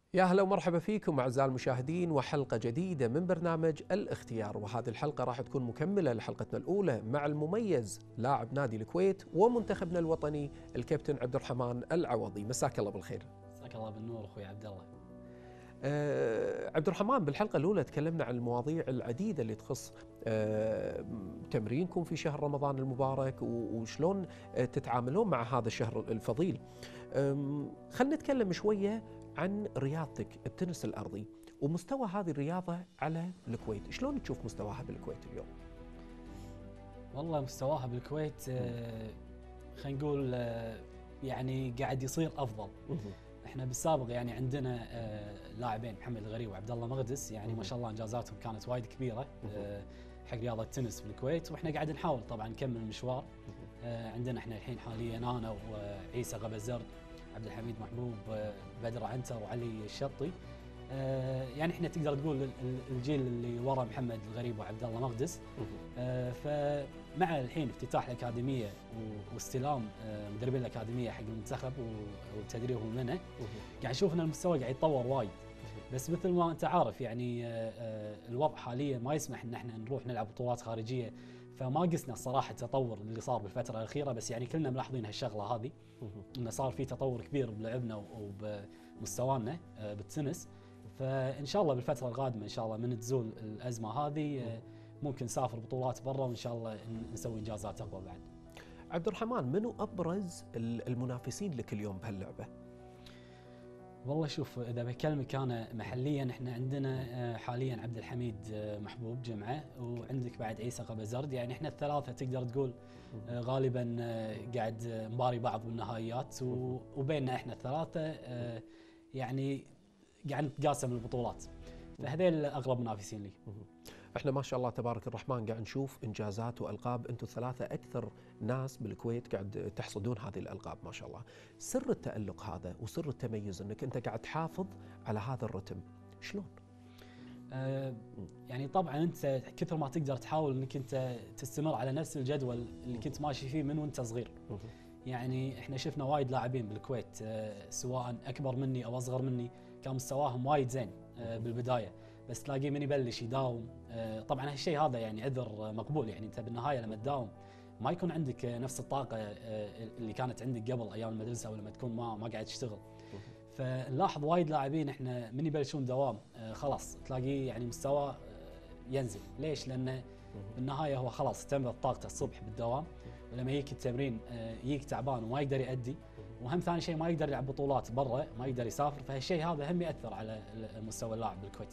يا هلا ومرحبا فيكم أعزائي المشاهدين وحلقة جديدة من برنامج الاختيار، وهذه الحلقة راح تكون مكملة لحلقتنا الأولى مع المميز لاعب نادي الكويت ومنتخبنا الوطني الكابتن عبد الرحمن العوضي. مساك الله بالخير. مساك الله بالنور أخوي عبد الله. عبد الرحمن، بالحلقة الأولى تكلمنا عن المواضيع العديدة اللي تخص تمرينكم في شهر رمضان المبارك وشلون تتعاملون مع هذا الشهر الفضيل. خلينا نتكلم شوية عن رياضتك التنس الأرضي ومستوى هذه الرياضة على الكويت. شلون تشوف مستواها بالكويت اليوم؟ والله مستواها بالكويت خلينا نقول يعني قاعد يصير أفضل. احنا بالسابق يعني عندنا لاعبين محمد الغريب وعبد الله مقدس، يعني ما شاء الله انجازاتهم كانت وايد كبيره حق رياضه التنس بالكويت، واحنا قاعد نحاول طبعا نكمل المشوار. عندنا احنا الحين حاليا انا وعيسى غبزرد، عبد الحميد محبوب، بدر عنتر وعلي الشطي. يعني احنا تقدر تقول الجيل اللي ورا محمد الغريب وعبد الله مقدس. فمع الحين افتتاح الاكاديميه واستلام مدربين الاكاديميه حق المنتخب وتدريبهم لنا، قاعد نشوف ان المستوى قاعد يتطور وايد. بس مثل ما انت عارف يعني الوضع حاليا ما يسمح ان احنا نروح نلعب بطولات خارجيه، فما قسنا الصراحه التطور اللي صار بالفتره الاخيره. بس يعني كلنا ملاحظين هالشغله هذه، انه صار في تطور كبير بلعبنا وبمستوانا بالتنس. فان شاء الله بالفتره القادمه ان شاء الله من تزول الازمه هذه ممكن نسافر بطولات برا، وان شاء الله نسوي انجازات اقوى بعد. عبد الرحمن، منو ابرز المنافسين لك اليوم بهاللعبه؟ والله شوف، اذا بكلمك انا محليا، احنا عندنا حاليا عبد الحميد محبوب جمعه، وعندك بعد عيسى غبزرد. يعني احنا الثلاثه تقدر تقول غالبا قاعد نباري بعض بالنهائيات، وبيننا احنا الثلاثه يعني قاعد نتقاسم البطولات. فهذيل اغلب منافسين لي. احنا ما شاء الله تبارك الرحمن قاعد نشوف انجازات والقاب، انتم الثلاثه اكثر ناس بالكويت قاعد تحصدون هذه الالقاب ما شاء الله. سر التالق هذا وسر التميز انك انت قاعد تحافظ على هذا الرتم، شلون؟ يعني طبعا انت كثر ما تقدر تحاول انك انت تستمر على نفس الجدول اللي كنت ماشي فيه من وانت صغير. يعني احنا شفنا وايد لاعبين بالكويت سواء اكبر مني او اصغر مني كان مستواهم وايد زين بالبدايه، بس تلاقيه من يبلش يداوم. طبعا هالشيء هذا يعني عذر مقبول، يعني انت بالنهايه لما تداوم ما يكون عندك نفس الطاقه اللي كانت عندك قبل ايام المدرسه، او لما تكون ما قاعد تشتغل. فنلاحظ وايد لاعبين احنا من يبلشون دوام خلاص تلاقيه يعني مستواه ينزل. ليش؟ لانه بالنهايه هو خلاص استنفذ طاقته الصبح بالدوام، ولما يجيك التمرين يجيك تعبان وما يقدر يأدي، وهم ثاني شيء ما يقدر يلعب بطولات برا، ما يقدر يسافر. فهالشيء هذا هم ياثر على مستوى اللاعب بالكويت.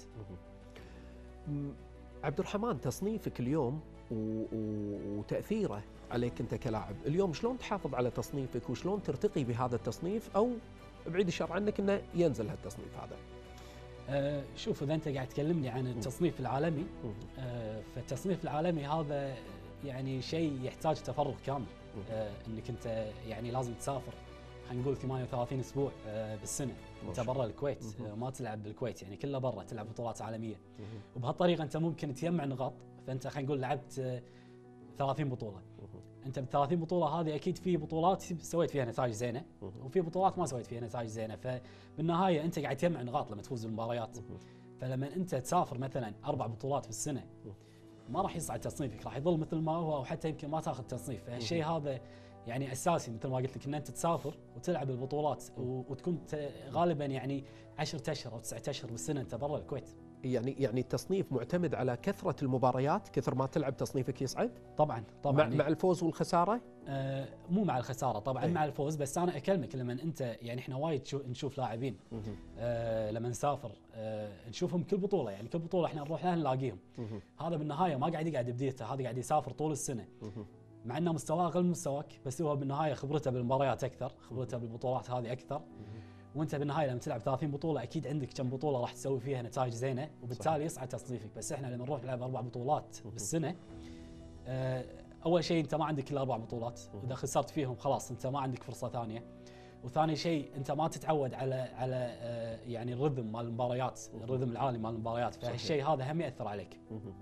عبد الرحمن، تصنيفك اليوم وتاثيره عليك انت كلاعب اليوم، شلون تحافظ على تصنيفك وشلون ترتقي بهذا التصنيف، او بعيد الشر عنك انه ينزل هالتصنيف هذا؟ شوف، اذا انت قاعد تكلمني عن التصنيف العالمي، فالتصنيف العالمي هذا يعني شيء يحتاج تفرغ كامل. انك انت يعني لازم تسافر، خلينا نقول 38 اسبوع بالسنه انت برا الكويت، ما تلعب بالكويت، يعني كله برا تلعب بطولات عالميه. وبهالطريقه انت ممكن تجمع نقاط. فانت خلينا نقول لعبت 30 بطوله، انت بال 30 بطوله هذه اكيد في بطولات سويت فيها نتائج زينه، وفي بطولات ما سويت فيها نتائج زينه. فبالنهايه انت قاعد تجمع نقاط لما تفوز بالمباريات. فلما انت تسافر مثلا 4 بطولات في السنه، ما راح يصعد تصنيفك، راح يظل مثل ما هو، او حتى يمكن ما تاخذ تصنيف. فهالشيء هذا يعني اساسي مثل ما قلت لك، ان انت تسافر وتلعب البطولات وتكون غالبا يعني 10 اشهر او 9 اشهر بالسنه انت برا الكويت. يعني التصنيف معتمد على كثرة المباريات، كثر ما تلعب تصنيفك يصعد؟ طبعا مع الفوز والخسارة؟ مو مع الخسارة طبعا، مع الفوز. بس أنا أكلمك لما أنت يعني إحنا وايد نشوف لاعبين لما نسافر نشوفهم كل بطولة، يعني كل بطولة إحنا نروح لها نلاقيهم. هذا بالنهاية ما قاعد يقعد بديته، هذا قاعد يسافر طول السنة، مع أنه مستواه أقل من مستواك، بس هو بالنهاية خبرته بالمباريات أكثر، خبرته بالبطولات هذه أكثر. وانت بالنهايه لما تلعب 30 بطوله اكيد عندك كم بطوله راح تسوي فيها نتائج زينه، وبالتالي يصعد تصنيفك. بس احنا لما نروح نلعب 4 بطولات بالسنه، اول شيء انت ما عندك الا 4 بطولات، واذا خسرت فيهم خلاص انت ما عندك فرصه ثانيه. وثاني شيء انت ما تتعود على يعني الرذم مال المباريات، الرذم العالي مال المباريات. فهالشيء هذا هم ياثر عليك.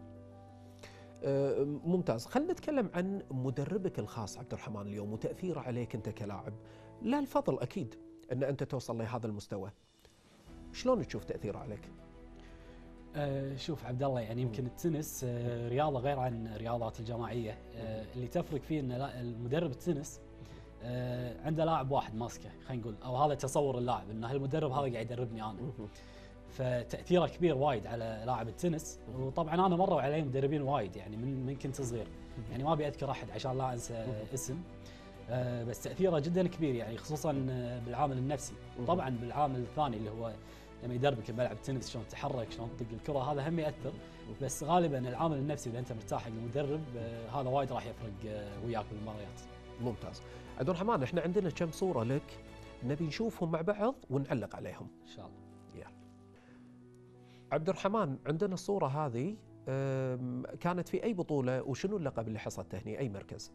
ممتاز. خلينا نتكلم عن مدربك الخاص عبد الرحمن اليوم وتاثيره عليك انت كلاعب. لا الفضل اكيد ان انت توصل لهذا المستوى. شلون تشوف تاثيره عليك؟ شوف عبد الله، يعني يمكن التنس رياضه غير عن الرياضات الجماعيه. اللي تفرق فيه ان المدرب التنس عنده لاعب واحد ماسكه، خلينا نقول، او هذا تصور اللاعب انه المدرب هذا قاعد يدربني انا. فتاثيره كبير وايد على لاعب التنس. وطبعا انا مروا علي مدربين وايد يعني من كنت صغير، يعني ما ابي اذكر احد عشان لا انسى اسم. بس تاثيره جدا كبير، يعني خصوصا بالعامل النفسي. طبعا بالعامل الثاني اللي هو لما يدربك بملعب تنس شلون تتحرك، شلون تطق الكره، هذا هم ياثر. بس غالبا العامل النفسي اذا انت مرتاح حق المدرب هذا وايد راح يفرق وياك بالمباريات. ممتاز. عبد الرحمن، احنا عندنا كم صوره لك نبي نشوفهم مع بعض ونعلق عليهم ان شاء الله. يلا. عبد الرحمن، عندنا الصوره هذه كانت في اي بطوله وشنو اللقب اللي حصلته هني، اي مركز؟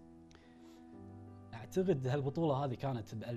اعتقد هالبطوله هذه كانت ب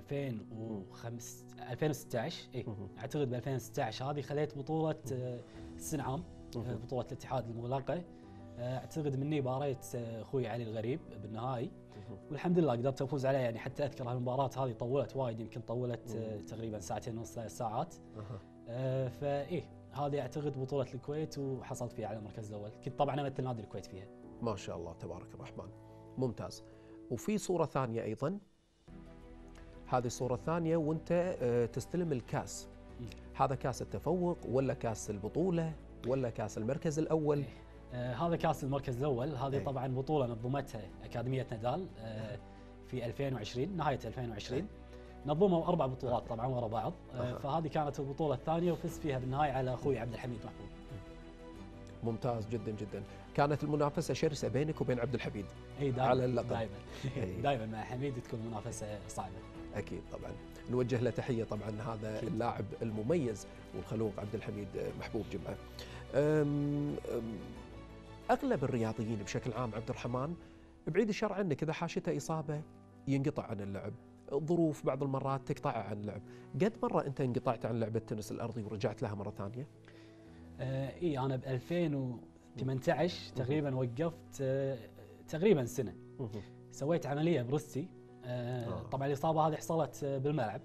2016. اي اعتقد ب 2016 هذه خليت بطوله السنعام، بطوله الاتحاد المغلقه. اعتقد مني باريت اخوي علي الغريب بالنهائي، والحمد لله قدرت افوز عليه. يعني حتى اذكر هالمباراه هذه طولت وايد، يمكن طولت تقريبا ساعتين ونص 3 ساعات. فايه هذه اعتقد بطوله الكويت وحصلت فيها على المركز الاول. كنت طبعا امثل نادي الكويت فيها. ما شاء الله تبارك الرحمن. ممتاز. وفي صورة ثانية أيضا، هذه الصورة الثانية وأنت تستلم الكاس. هذا كاس التفوق ولا كاس البطولة ولا كاس المركز الأول؟ هذا كاس المركز الأول. هذه طبعا بطولة نظمتها أكاديمية نادال في 2020، نهاية 2020. نظموا 4 بطولات طبعا ورا بعض. فهذه كانت البطولة الثانية وفزت فيها بالنهاية على أخوي عبد الحميد محبوب. ممتاز جدا جدا. كانت المنافسة شرسة بينك وبين عبد الحميد دائما على اللقب. دائما مع حميد تكون منافسة صعبة. أكيد طبعا. نوجه له تحية طبعا، هذا أكيد اللاعب المميز والخلوق عبد الحميد محبوب جمعة. أغلب الرياضيين بشكل عام عبد الرحمن، بعيد الشر عنك، إذا حاشته إصابة ينقطع عن اللعب، ظروف بعض المرات تقطعه عن اللعب. قد مرة أنت انقطعت عن لعبة التنس الأرضي ورجعت لها مرة ثانية؟ اي انا ب 2018 تقريبا وقفت تقريبا سنه. سويت عمليه برستي. طبعا الاصابه هذه حصلت بالملعب.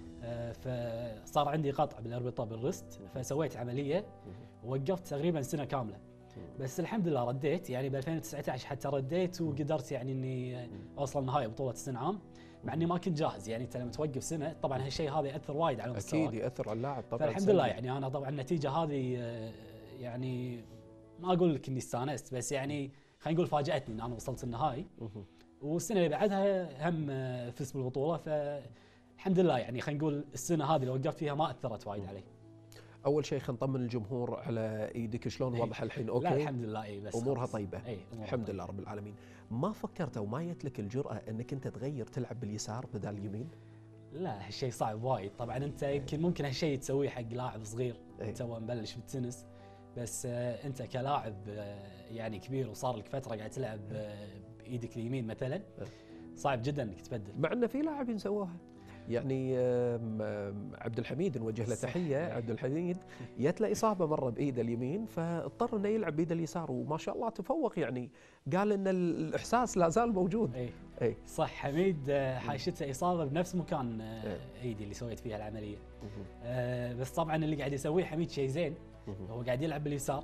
فصار عندي قطع بالاربطه بالرست، فسويت عمليه ووقفت تقريبا سنه كامله. بس الحمد لله رديت، يعني ب 2019 حتى رديت وقدرت يعني اني اوصل نهائي بطوله السنعام، مع اني ما كنت جاهز. يعني انت لما توقف سنه طبعا هالشيء هذا ياثر وايد على مستواك. اكيد ياثر على اللاعب طبعا. فالحمد لله يعني انا طبعا النتيجه هذه يعني ما اقول لك اني استانست، بس يعني خلينا نقول فاجاتني ان انا وصلت النهائي. والسنه اللي بعدها هم فزت بالبطوله. فالحمد لله يعني خلينا نقول السنه هذه اللي وقفت فيها ما اثرت وايد علي. اول شيء خلينا نطمن الجمهور على ايدك، شلون وضعها الحين؟ اوكي لا الحمد لله. بس امورها طيبه. الحمد لله طيبة. رب العالمين. ما فكرت او ما جت لك الجرأه انك انت تغير تلعب باليسار بدل اليمين؟ لا هالشيء صعب وايد. طبعا انت يمكن ممكن هالشيء تسويه حق لاعب صغير تو مبلش بالتنس، بس انت كلاعب يعني كبير وصار لك فتره قاعد تلعب بايدك اليمين مثلا، صعب جدا انك تبدل. مع انه في لاعبين سووها، يعني عبد الحميد نوجه له تحيه. عبد الحميد جت له اصابه مره بايده اليمين، فاضطر انه يلعب بايده اليسار وما شاء الله تفوق. يعني قال ان الاحساس لا زال موجود. اي صح. حميد حاشته اصابه بنفس مكان ايدي اللي سويت فيها العمليه. بس طبعا اللي قاعد يسويه حميد شيء زين، هو قاعد يلعب باليسار.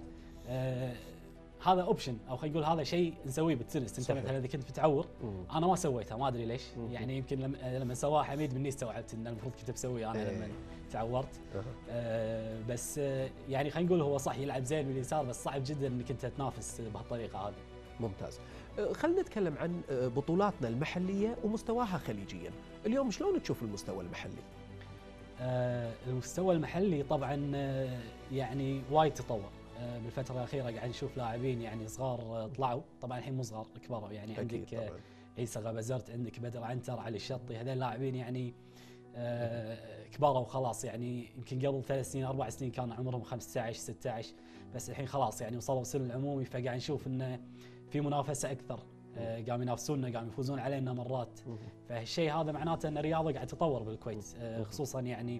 هذا اوبشن، او خلينا نقول هذا شيء نسويه بالتنس. انت مثلا اذا كنت متعور، انا ما سويتها ما ادري ليش. يعني يمكن لما سواها حميد مني استوعبت ان المفروض كنت بسويه انا لما تعورت. بس يعني خلينا نقول هو صح يلعب زين باليسار، بس صعب جدا انك انت تنافس بهالطريقه هذه. ممتاز. خلينا نتكلم عن بطولاتنا المحليه ومستواها خليجيا. اليوم شلون تشوف المستوى المحلي؟ المستوى المحلي طبعا يعني وايد تطور بالفتره الاخيره. قاعد نشوف لاعبين يعني صغار طلعوا، طبعا الحين مو صغار كبروا. يعني عندك عيسى غابزرت، عندك بدر عنتر، علي الشطي، هذول لاعبين يعني كبروا خلاص. يعني يمكن قبل 3 سنين 4 سنين كان عمرهم 15 16، بس الحين خلاص يعني وصلوا السن العمومي. فقاعد نشوف انه في منافسه اكثر، قاموا ينافسونا، قاموا يفوزون علينا مرات. فالشيء هذا معناته ان الرياضه قاعد تتطور بالكويت، خصوصا يعني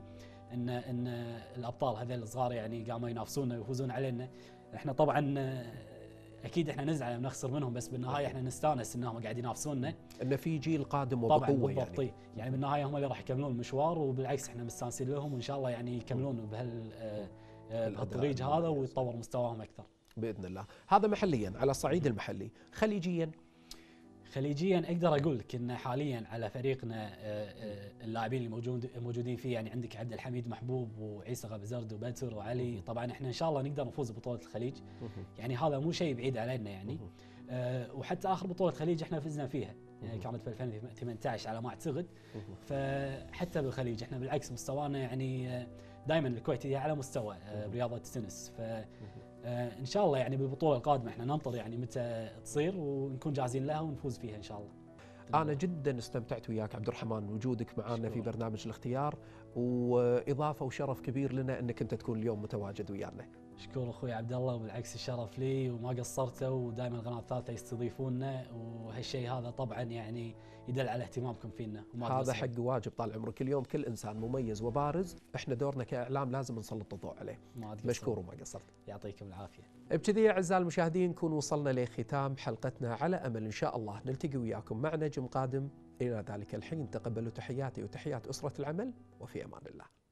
ان الابطال هذول الصغار يعني قاموا ينافسونا ويفوزون علينا. احنا طبعا اكيد احنا نزعل نخسر منهم، بس بالنهايه احنا نستانس انهم قاعد ينافسوننا. ان في جيل قادم طبعا وبقوه بالضبط يعني. يعني بالنهايه هم اللي راح يكملون المشوار، وبالعكس احنا مستانسين لهم، وان شاء الله يعني يكملون بهالطريق هذا ويتطور مستواهم اكثر باذن الله. هذا محليا على الصعيد المحلي. خليجيا خليجيا اقدر اقول لك ان حاليا على فريقنا اللاعبين الموجودين فيه، يعني عندك عبد الحميد محبوب وعيسى غبزرد وبتر وعلي. طبعا احنا ان شاء الله نقدر نفوز ببطوله الخليج، يعني هذا مو شيء بعيد علينا يعني. وحتى اخر بطوله خليج احنا فزنا فيها، يعني كانت في 2018 على ما اعتقد. فحتى بالخليج احنا بالعكس مستوانا يعني دائما الكويت هي على مستوى برياضه التنس. ان شاء الله يعني بالبطوله القادمه احنا ننطر يعني متى تصير ونكون جاهزين لها ونفوز فيها ان شاء الله. انا جدا استمتعت وياك عبد الرحمن وجودك معنا في برنامج الاختيار، واضافه وشرف كبير لنا انك انت تكون اليوم متواجد ويانا. مشكور اخوي عبد الله، وبالعكس الشرف لي وما قصرتوا، ودائما القناه الثالثه يستضيفونا، وهالشيء هذا طبعا يعني يدل على اهتمامكم فينا. هذا حق واجب طال عمرك. اليوم كل انسان مميز وبارز احنا دورنا كاعلام لازم نسلط الضوء عليه. مشكور وما قصرت. يعطيكم العافيه. بكذي اعزائي المشاهدين نكون وصلنا لختام حلقتنا، على امل ان شاء الله نلتقي وياكم مع نجم قادم. الى ذلك الحين تقبلوا تحياتي وتحيات اسره العمل، وفي امان الله.